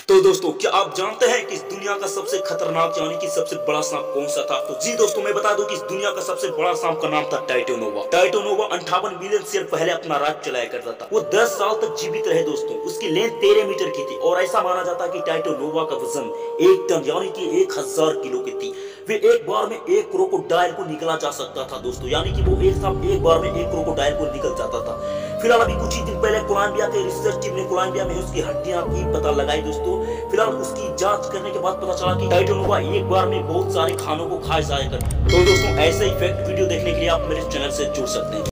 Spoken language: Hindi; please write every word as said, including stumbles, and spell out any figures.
तो दोस्तों, क्या आप जानते हैं कि इस दुनिया का सबसे खतरनाक यानी कि सबसे बड़ा सांप कौन सा था? तो जी दोस्तों, मैं बता दूं कि इस दुनिया का सबसे बड़ा सांप का नाम था टाइटोनोवा। टाइटोनोवा अंठावन मिलियन साल पहले अपना राज चलाया करता था। वो दस साल तक जीवित रहे दोस्तों। उसकी लेंथ तेरह मीटर की थी और ऐसा माना जाता है कि टाइटोनोवा का वजन एक टन यानी कि एक हजार किलो की थी। वे एक बार में एक क्रोकोडाइल को निकला जा सकता था दोस्तों, यानी कि वो एक सांप एक बार में एक क्रोकोडाइल को निकल जाता था। फिलहाल अभी कुछ ही दिन पहले कोलंबिया के रिसर्च टीम ने कोलंबिया में उसकी हड्डियां की पता लगाई दोस्तों। फिलहाल उसकी जांच करने के बाद पता चला कि टाइटोनोवा एक बार में बहुत सारे खानों को खा जाया कर। तो दोस्तों, ऐसे ही फैक्ट वीडियो देखने के लिए आप मेरे चैनल से जुड़ सकते हैं।